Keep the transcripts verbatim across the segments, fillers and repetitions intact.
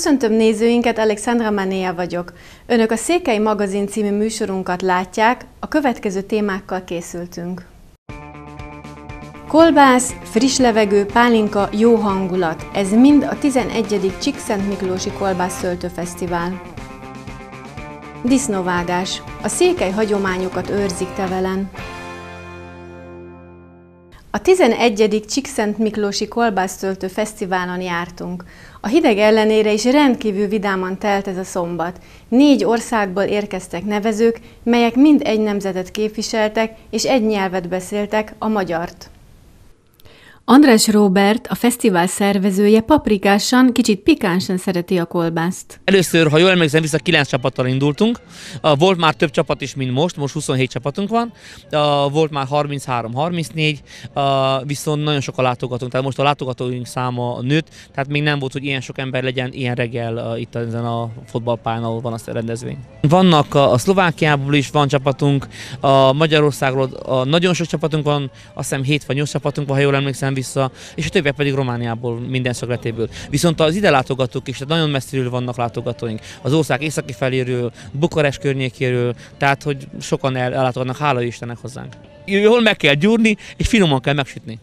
Köszöntöm nézőinket, Alexandra Manéa vagyok. Önök a Székely Magazin című műsorunkat látják, a következő témákkal készültünk. Kolbász, friss levegő, pálinka, jó hangulat. Ez mind a tizenegyedik Csíkszentmiklósi Kolbászszöltő Fesztivál. Disznóvágás. A székely hagyományokat őrzik Tevelen. A tizenegyedik Csíkszentmiklósi Kolbászszöltő Fesztiválon jártunk. A hideg ellenére is rendkívül vidáman telt ez a szombat. Négy országból érkeztek nevezők, melyek mind egy nemzetet képviseltek és egy nyelvet beszéltek, a magyart. András Róbert, a fesztivál szervezője, paprikásan, kicsit pikánsan szereti a kolbászt. Először, ha jól emlékszem, vissza kilenc csapattal indultunk. Volt már több csapat is, mint most, most huszonhét csapatunk van. Volt már harminchárom harmincnégy, viszont nagyon sokan látogatunk, tehát most a látogatóink száma nőtt, tehát még nem volt, hogy ilyen sok ember legyen ilyen reggel itt ezen a fotballpályán, ahol van a rendezvény. Vannak a Szlovákiából is van csapatunk, a Magyarországról a nagyon sok csapatunk van, azt hiszem hét vagy nyolc csapatunk van, ha jól emlékszem vissza, és a többiek pedig Romániából, minden szögletéből. Viszont az ide látogatók is, nagyon messziről vannak látogatóink, az ország északi feléről, Bukarest környékéről, tehát hogy sokan el, ellátogatnak, hála Istennek hozzánk. Jól meg kell gyúrni, és finoman kell megsütni.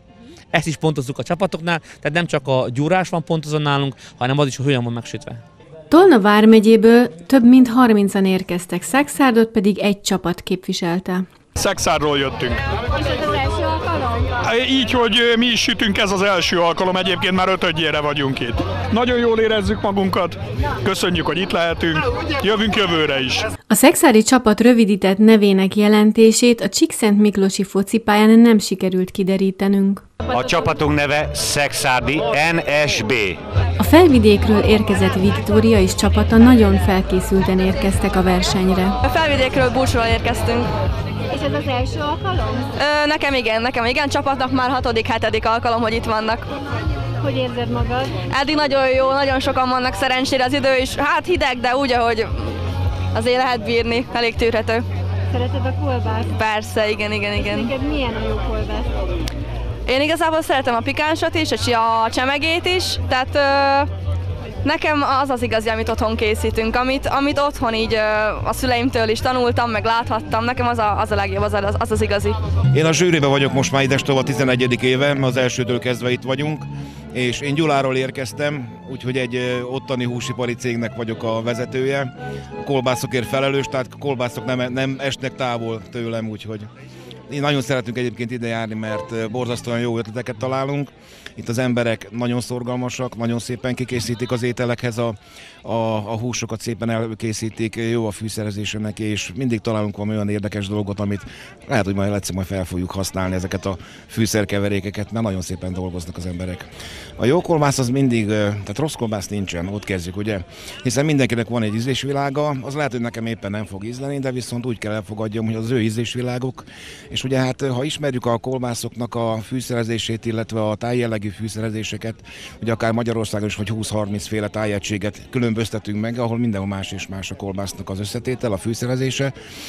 Ezt is pontozzuk a csapatoknál, tehát nem csak a gyúrás van pontozva nálunk, hanem az is, hogy hogyan van megsütve. Tolna vármegyéből több mint harmincan érkeztek, Szexárdot pedig egy csapat képviselte. Szexárdról jöttünk. És ez az első alkalom? Így, hogy mi is sütünk, ez az első alkalom, egyébként már ötödjére vagyunk itt. Nagyon jól érezzük magunkat, köszönjük, hogy itt lehetünk, jövünk jövőre is. A szexárdi csapat rövidített nevének jelentését a Csíkszentmiklósi focipályán nem sikerült kiderítenünk. A csapatunk neve Szexárdi en es bé. A Felvidékről érkezett Viktória és csapata nagyon felkészülten érkeztek a versenyre. A Felvidékről Búcsúról érkeztünk. És ez az első alkalom? Ö, nekem igen, nekem igen, csapatnak már hatodik, hetedik alkalom, hogy itt vannak. Hogy érzed magad? Eddig nagyon jó, nagyon sokan vannak, szerencsére az idő is, hát hideg, de úgy, ahogy azért lehet bírni, elég tűrhető. Szereted a kolbászt? Persze, igen, igen, igen. És neked milyen a jó kolbász? Én igazából szeretem a pikánsot is, a csemegét is, tehát ö, nekem az az igazi, amit otthon készítünk, amit, amit otthon így ö, a szüleimtől is tanultam, meg láthattam, nekem az a, az a legjobb, az az, az az igazi. Én a zsűriben vagyok most már idestől a tizenegyedik éve, az elsőtől kezdve itt vagyunk, és én Gyuláról érkeztem, úgyhogy egy ottani húsipari cégnek vagyok a vezetője, a kolbászokért felelős, tehát a kolbászok nem, nem esnek távol tőlem, úgyhogy én nagyon szeretünk egyébként ide járni, mert borzasztóan jó ötleteket találunk. Itt az emberek nagyon szorgalmasak, nagyon szépen kikészítik az ételekhez a, a, a húsokat, szépen elkészítik, jó a fűszerezése neki, és mindig találunk valami olyan érdekes dolgot, amit lehet, hogy majd egyszer majd fel fogjuk használni ezeket a fűszerkeverékeket, mert nagyon szépen dolgoznak az emberek. A jó kolbász az mindig, tehát rossz kolbász nincsen, ott kezdjük, ugye? Hiszen mindenkinek van egy ízlésvilága, az lehet, hogy nekem éppen nem fog ízleni, de viszont úgy kell elfogadjam, hogy az ő ízlésvilágok. És ugye hát, ha ismerjük a kolbászoknak a fűszerezését, illetve a tájjellegű fűszerezéseket, ugye akár Magyarországon is, hogy húsz-harminc féle tájegységet különböztetünk meg, ahol mindenhol más és más a kolbásznak az összetétel, a fűszerezése.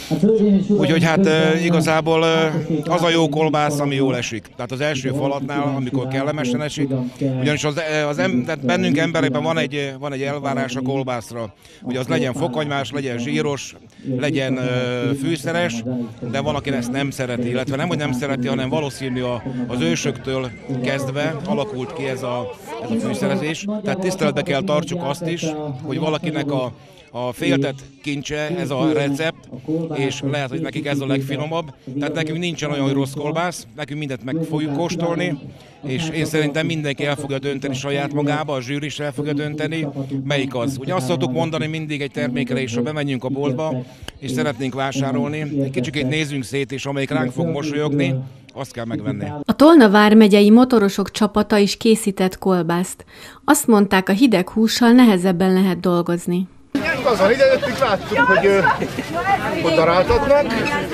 Úgyhogy hát igazából az a jó kolbász, ami jól esik. Tehát az első falatnál, amikor kellemesen esik, ugyanis az, az em, tehát bennünk emberekben van egy, van egy elvárás a kolbászra, hogy az legyen fokhagymás, legyen zsíros, legyen fűszeres, de van, aki ezt nem szereti, illetve nem, hogy nem szereti, hanem valószínű a, az ősöktől kezdve alakult ki ez a, ez a fűszerezés. Tehát tiszteletbe kell tartsuk azt is, hogy valakinek a, a féltett kincse, ez a recept, és lehet, hogy nekik ez a legfinomabb. Tehát nekünk nincsen olyan rossz kolbász, nekünk mindent meg fogjuk kóstolni, és én szerintem mindenki el fogja dönteni saját magába, a zsűri is el fogja dönteni, melyik az. Ugye azt szoktuk mondani mindig egy termékre is, ha bemegyünk a boltba, és szeretnénk vásárolni, egy kicsikét nézzünk szét, és amelyik ránk fog mosolyogni, azt kell megvenni. A Tolna vármegyei motorosok csapata is készített kolbászt. Azt mondták, a hideg hússal nehezebben lehet dolgozni. Azon ide jöttük, láttuk, hogy, hogy daráltatnak,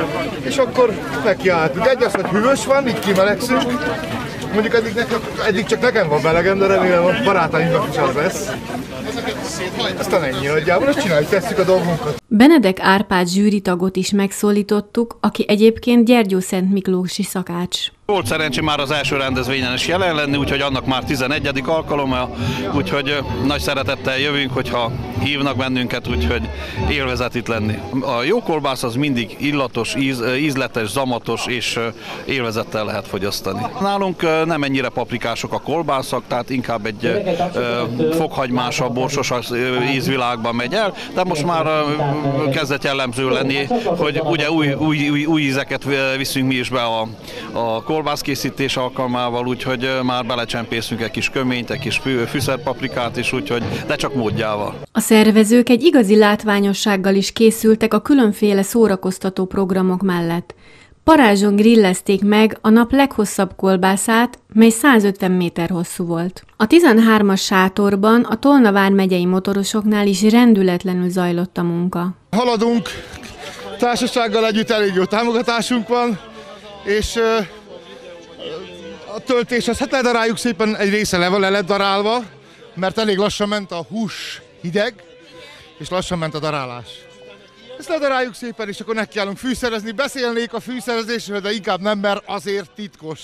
és akkor nekiálltunk. Egy az, hogy hűvös van, így kimelegszünk. Mondjuk eddig, nekem, eddig csak nekem van belegem, de remélem a barátainknak is az lesz. Aztán ennyi nagyjából, azt csináljuk, tesszük a dolgunkat. Benedek Árpád zsűritagot is megszólítottuk, aki egyébként Gyergyószentmiklósi szakács. Volt szerencsém már az első rendezvényen is jelen lenni, úgyhogy annak már tizenegyedik alkalommal, úgyhogy nagy szeretettel jövünk, hogyha hívnak bennünket, úgyhogy élvezet itt lenni. A jó kolbász az mindig illatos, íz, ízletes, zamatos és élvezettel lehet fogyasztani. Nálunk nem ennyire paprikások a kolbászak, tehát inkább egy fokhagymásabb, borsos ízvilágban megy el, de most már kezdett jellemző lenni, hogy ugye új, új, új, új ízeket viszünk mi is be a, a kolbászkészítés alkalmával, úgyhogy már belecsempészünk egy kis köményt, egy kis fűszerpaprikát is, úgyhogy, de csak módjával. A szervezők egy igazi látványossággal is készültek a különféle szórakoztató programok mellett. Parázson grillezték meg a nap leghosszabb kolbászát, mely százötven méter hosszú volt. A tizenhármas sátorban a Tolna vármegyei motorosoknál is rendületlenül zajlott a munka. Haladunk, társasággal együtt elég jó támogatásunk van, és a töltés, az hát ledaráljuk szépen, egy része le lett darálva, mert elég lassan ment a hús hideg, és lassan ment a darálás. Ezt ledaráljuk szépen, és akkor nekiállunk fűszerezni. Beszélnék a fűszerezésről, de inkább nem, mert azért titkos.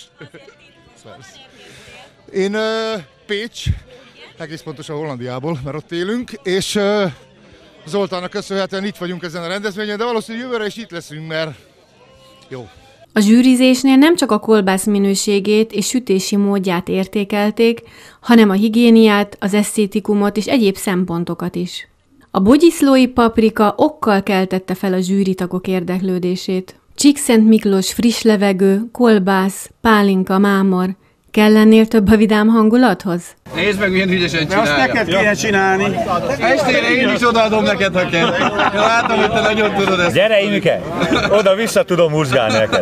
Én uh, Pécs, egész pontosan Hollandiából, mert ott élünk, és uh, Zoltánnak köszönhetően itt vagyunk ezen a rendezvényen, de valószínűleg jövőre is itt leszünk, mert jó. A zsűrizésnél nem csak a kolbász minőségét és sütési módját értékelték, hanem a higiéniát, az esztétikumot és egyéb szempontokat is. A bogyiszlói paprika okkal keltette fel a zsűritagok érdeklődését. Csíkszentmiklós friss levegő, kolbász, pálinka, mámor. Kell ennél több a vidám hangulathoz? Nézd meg, milyen ügyesen csinálja. Azt neked kéne csinálni. Estére én is odaadom neked, ha kell. Látom, hogy te nagyon tudod ezt. Gyere, Imke! Oda-vissza tudom húzgálni neked.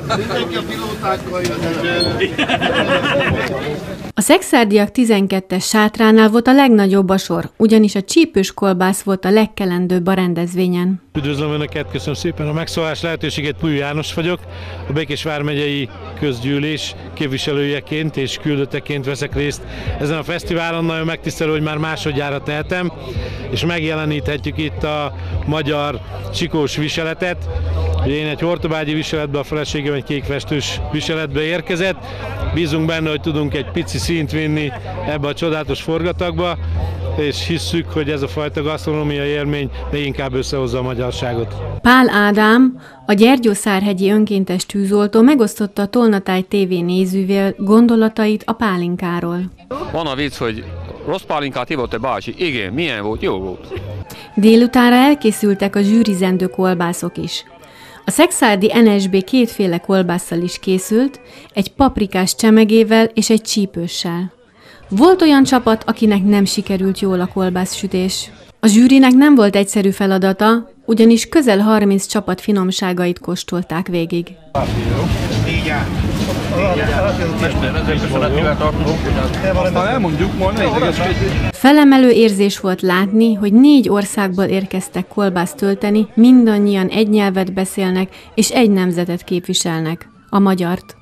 A szekszárdiak tizenkettes sátránál volt a legnagyobb a sor, ugyanis a csípős kolbász volt a legkelendőbb a rendezvényen. Üdvözlöm Önöket, köszönöm szépen a megszólás lehetőséget, Pulyó János vagyok. A Békés vármegyei közgyűlés képviselőjeként és küldötteként veszek részt ezen a fesztiválon. Nagyon megtisztelő, hogy már másodjára tehetem, és megjeleníthetjük itt a magyar csikós viseletet. Én egy hortobágyi viseletbe, a feleségem egy kékfestős viseletbe érkezett. Bízunk benne, hogy tudunk egy pici színt vinni ebbe a csodálatos forgatagba, és hisszük, hogy ez a fajta gasztronómiai élmény még inkább összehozza a magyarságot. Pál Ádám, a Gyergyószárhegyi önkéntes tűzoltó megosztotta a Tolnatáj té vé nézővel gondolatait a pálinkáról. Van a vicc, hogy rossz pálinkát hívott-e bácsi? Igen, milyen volt? Jó volt. Délutánra elkészültek a zsűrizendő kolbászok is. A szekszárdi en es bé kétféle kolbásszal is készült, egy paprikás csemegével és egy csípőssel. Volt olyan csapat, akinek nem sikerült jól a kolbászsütés. A zsűrinek nem volt egyszerű feladata, ugyanis közel harminc csapat finomságait kóstolták végig. Felemelő érzés volt látni, hogy négy országból érkeztek kolbászt tölteni, mindannyian egy nyelvet beszélnek és egy nemzetet képviselnek, a magyart.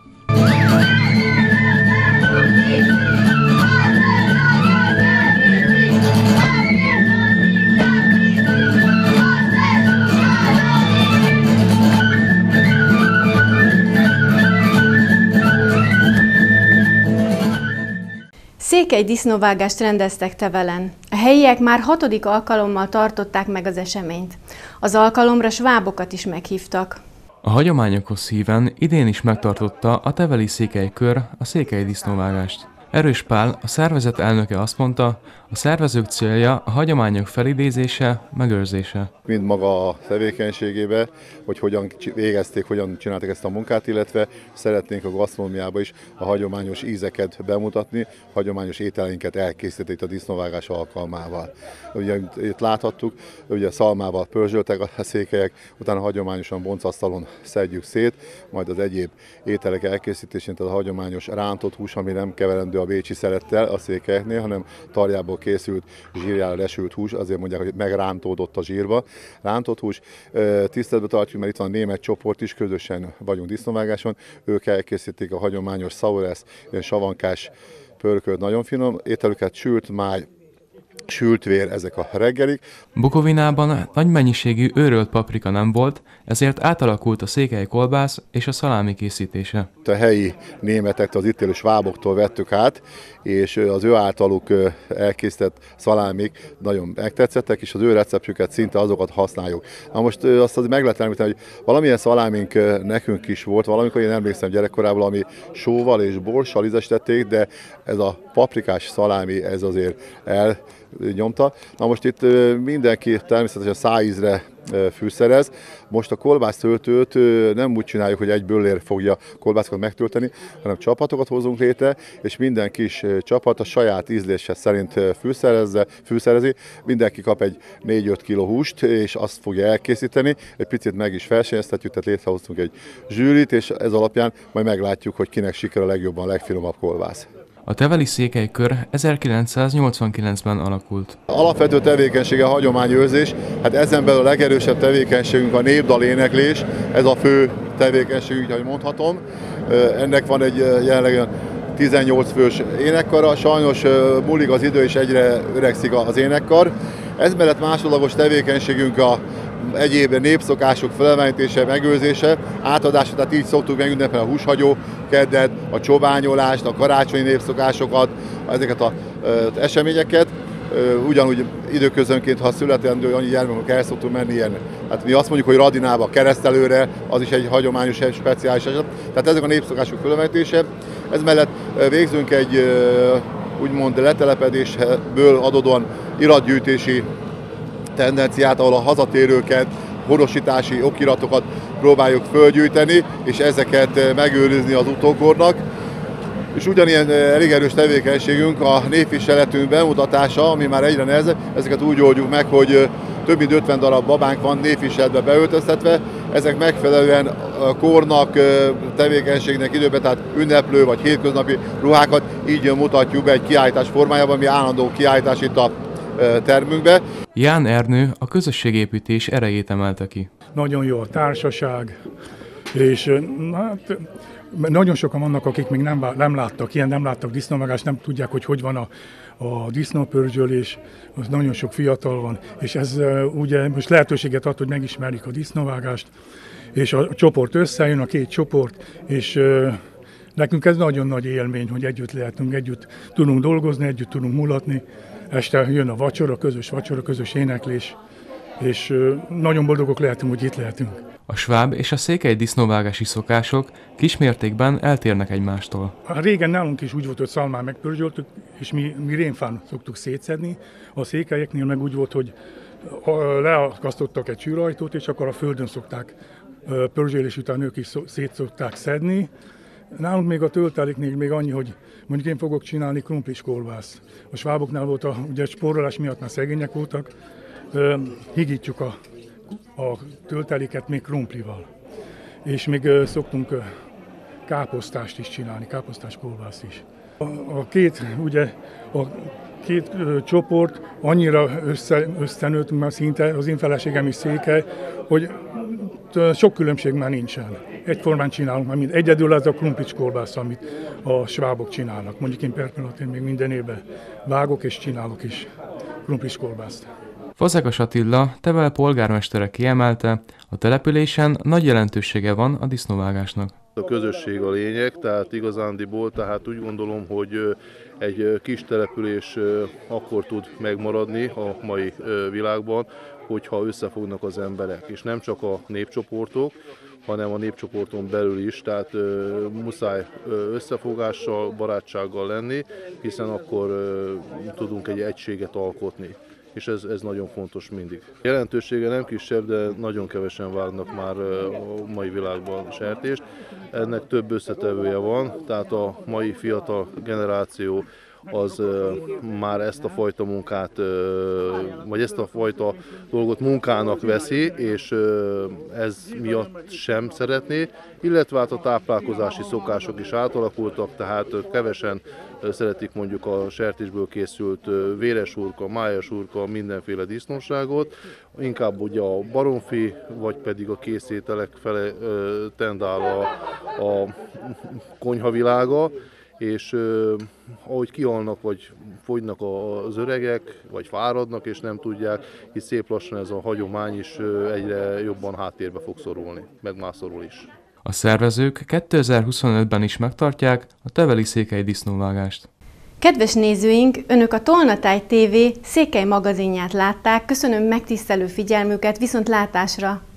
Székely disznóvágást rendeztek Tevelen. A helyiek már hatodik alkalommal tartották meg az eseményt. Az alkalomra svábokat is meghívtak. A hagyományokhoz híven idén is megtartotta a teveli székely kör a székely disznóvágást. Erős Pál, a szervezet elnöke azt mondta, a szervezők célja a hagyományok felidézése, megőrzése. Mind maga a tevékenységébe, hogy hogyan végezték, hogyan csinálták ezt a munkát, illetve szeretnénk a gasztronómiába is a hagyományos ízeket bemutatni, a hagyományos ételeinket elkészíteni itt a disznóvágás alkalmával. Ugye itt láthattuk, ugye szalmával pörzsöltek a székelyek, utána hagyományosan boncasztalon szedjük szét, majd az egyéb ételek elkészítésén, tehát a hagyományos rántott hús, ami nem keverendő a bécsi szerettel a székelyeknél, hanem tarjából készült, zsírjára lesült hús, azért mondják, hogy megrántódott a zsírba. Rántott hús, tiszteletbe tartjuk, mert itt van a német csoport is, közösen vagyunk disznóvágáson, ők elkészítik a hagyományos szauresz, savankás pörkölt, nagyon finom ételüket, sült máj, sült vér, ezek a reggelik. Bukovinában nagy mennyiségű őrölt paprika nem volt, ezért átalakult a székely kolbász és a szalámi készítése. A helyi németektől, az itt élő sváboktól vettük át, és az ő általuk elkészített szalámik nagyon megtetszettek, és az ő receptjüket szinte azokat használjuk. Na most azt az meg lehet említeni, hogy valamilyen szalámink nekünk is volt, valamikor én emlékszem gyerekkorában, ami sóval és borssal ízesítették, de ez a paprikás szalámi, ez azért elnyomta. Na most itt mindenki természetesen szájízre fűszerez. Most a kolbásztöltőt nem úgy csináljuk, hogy egy böllér fogja kolbászokat megtölteni, hanem csapatokat hozunk létre, és minden kis csapat a saját ízlése szerint fűszerezze, fűszerezi. Mindenki kap egy négy-öt kiló húst, és azt fogja elkészíteni. Egy picit meg is felsejeztetjük, tehát létrehoztunk egy zsűrit, és ez alapján majd meglátjuk, hogy kinek sikerül a legjobban, a legfinomabb kolbász. A Teveli székelykör ezerkilencszáznyolcvankilencben alakult. Alapvető tevékenysége a hagyományőrzés, hát ezen belül a legerősebb tevékenységünk a népdaléneklés, ez a fő tevékenységünk, ahogy mondhatom. Ennek van egy jelenleg tizennyolc fős énekkara, sajnos múlik az idő és egyre öregszik az énekkar. Ez mellett másodlagos tevékenységünk a egyéb népszokások felemelítése, megőrzése, átadása, tehát így szoktuk megünnepelni a húshagyó keddet, a csobányolást, a karácsonyi népszokásokat, ezeket az eseményeket. Ugyanúgy időközönként, ha születendő annyi gyermeknek el szoktunk menni ilyen, hát mi azt mondjuk, hogy Radinába, keresztelőre, az is egy hagyományos, egy speciális eset. Tehát ezek a népszokások felemelítése. Ez mellett végzünk egy úgymond letelepedésből adódóan iratgyűjtési tendenciát, ahol a hazatérőket, honosítási okiratokat próbáljuk fölgyűjteni, és ezeket megőrizni az utókornak. És ugyanilyen elég erős tevékenységünk a névviseletünk bemutatása, ami már egyre nehezebb. Ezeket úgy oldjuk meg, hogy több mint ötven darab babánk van névviseletbe beöltöztetve. Ezek megfelelően a kornak, tevékenységnek időben, tehát ünneplő vagy hétköznapi ruhákat így mutatjuk be egy kiállítás formájában, ami állandó kiállítás itt a termünkbe. Ján Ernő a közösségépítés erejét emelte ki. Nagyon jó a társaság, és hát, nagyon sokan vannak, akik még nem, nem láttak ilyen, nem láttak disznóvágást, nem tudják, hogy hogy van a, a disznópörzsölés, az nagyon sok fiatal van, és ez ugye most lehetőséget ad, hogy megismerjük a disznóvágást, és a csoport összejön, a két csoport, és nekünk ez nagyon nagy élmény, hogy együtt lehetünk, együtt tudunk dolgozni, együtt tudunk mulatni. Este jön a vacsora, közös vacsora, közös éneklés, és nagyon boldogok lehetünk, hogy itt lehetünk. A sváb és a székely disznóvágási szokások kismértékben eltérnek egymástól. Régen nálunk is úgy volt, hogy szalmán megpörzsöltük, és mi, mi rémfán szoktuk szétszedni. A székelyeknél meg úgy volt, hogy leakasztottak egy csőrajtót, és akkor a földön szokták, pörzsölés után ők is szét szokták szedni. Nálunk még a tölteléknél még annyi, hogy mondjuk én fogok csinálni krumplis kolbászt. A sváboknál volt, a, ugye a spórolás miatt már szegények voltak, higítjuk a, a tölteléket még krumplival. És még szoktunk káposztást is csinálni, káposztás kolbászt is. A, a két, ugye, a két ö, csoport annyira össze, összenőttünk már szinte, az én feleségem is székely, hogy sok különbség már nincsen. Egyformán csinálunk, már mind. Egyedül ez a krumplis kolbász, amit a svábok csinálnak. Mondjuk én perpillanatén még minden évben vágok és csinálok is krumplis kolbászt. Fazekas Attila, Tevel polgármestere kiemelte, a településen nagy jelentősége van a disznóvágásnak. A közösség a lényeg, tehát igazándiból, tehát úgy gondolom, hogy egy kis település akkor tud megmaradni a mai világban, hogyha összefognak az emberek, és nem csak a népcsoportok, hanem a népcsoporton belül is, tehát muszáj összefogással, barátsággal lenni, hiszen akkor tudunk egy egységet alkotni. És ez, ez nagyon fontos mindig. Jelentősége nem kisebb, de nagyon kevesen vágnak már a mai világban sertést. Ennek több összetevője van, tehát a mai fiatal generáció az már ezt a fajta munkát, vagy ezt a fajta dolgot munkának veszi, és ez miatt sem szeretné, illetve hát a táplálkozási szokások is átalakultak, tehát kevesen szeretik mondjuk a sertésből készült véres hurka, májas hurka, mindenféle disznóságot, inkább ugye a baromfi, vagy pedig a készételek fele tendál a, a konyhavilága, és ö, ahogy kihalnak, vagy fogynak az öregek, vagy fáradnak, és nem tudják, így szép lassan ez a hagyomány is ö, egyre jobban háttérbe fog szorulni, meg már szorul is. A szervezők kétezer-huszonötben is megtartják a teveli székely disznóvágást. Kedves nézőink, Önök a Tolnatáj té vé Székely magazinját látták, köszönöm megtisztelő figyelmüket, viszontlátásra!